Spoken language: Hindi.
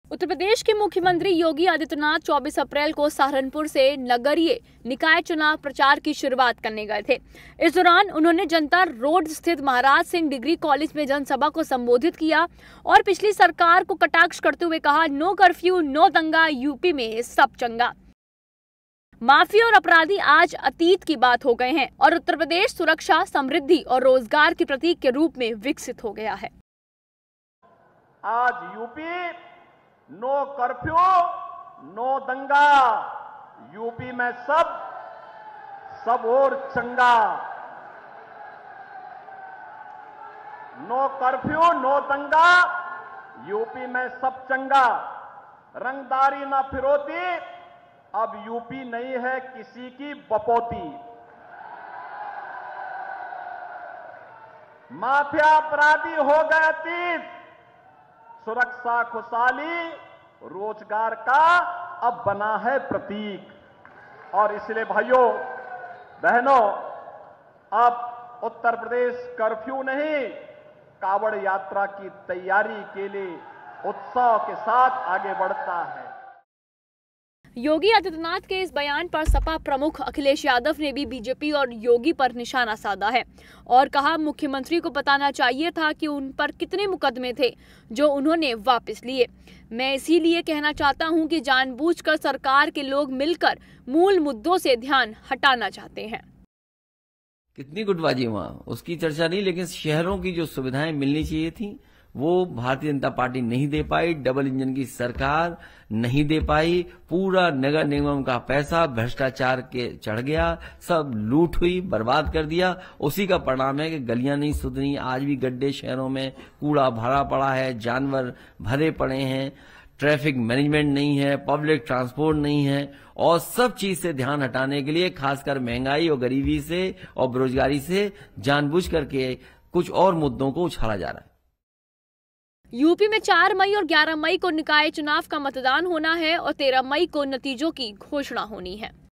उत्तर प्रदेश के मुख्यमंत्री योगी आदित्यनाथ 24 अप्रैल को सहारनपुर से नगरीय निकाय चुनाव प्रचार की शुरुआत करने गए थे। इस दौरान उन्होंने जनता रोड स्थित महाराज सिंह डिग्री कॉलेज में जनसभा को संबोधित किया और पिछली सरकार को कटाक्ष करते हुए कहा, नो कर्फ्यू, नो दंगा, यूपी में सब चंगा। माफिया और अपराधी आज अतीत की बात हो गए हैं और उत्तर प्रदेश सुरक्षा, समृद्धि और रोजगार के प्रतीक के रूप में विकसित हो गया है। आज यूपी नो कर्फ्यू, नो दंगा, यूपी में सब और चंगा। नो कर्फ्यू, नो दंगा, यूपी में सब चंगा। रंगदारी ना फिरौती, अब यूपी नहीं है किसी की बपौती। माफिया अपराधी हो गए अतीत, सुरक्षा, खुशहाली, रोजगार का अब बना है प्रतीक। और इसलिए भाइयों बहनों, अब उत्तर प्रदेश कर्फ्यू नहीं, कावड़ यात्रा की तैयारी के लिए उत्साह के साथ आगे बढ़ता है। योगी आदित्यनाथ के इस बयान पर सपा प्रमुख अखिलेश यादव ने भी बीजेपी और योगी पर निशाना साधा है और कहा, मुख्यमंत्री को बताना चाहिए था कि उन पर कितने मुकदमे थे जो उन्होंने वापस लिए। मैं इसीलिए कहना चाहता हूं कि जानबूझकर सरकार के लोग मिलकर मूल मुद्दों से ध्यान हटाना चाहते हैं। कितनी गुटबाजी वहां, उसकी चर्चा नहीं, लेकिन शहरों की जो सुविधाएं मिलनी चाहिए थी वो भारतीय जनता पार्टी नहीं दे पाई। डबल इंजन की सरकार नहीं दे पाई। पूरा नगर निगम का पैसा भ्रष्टाचार के चढ़ गया, सब लूट हुई, बर्बाद कर दिया। उसी का परिणाम है कि गलियां नहीं सुधरी, आज भी गड्ढे शहरों में, कूड़ा भरा पड़ा है, जानवर भरे पड़े हैं, ट्रैफिक मैनेजमेंट नहीं है, पब्लिक ट्रांसपोर्ट नहीं है। और सब चीज से ध्यान हटाने के लिए, खासकर महंगाई और गरीबी से और बेरोजगारी से जानबूझ करके कुछ और मुद्दों को उछाला जा रहा है। यूपी में 4 मई और 11 मई को निकाय चुनाव का मतदान होना है और 13 मई को नतीजों की घोषणा होनी है।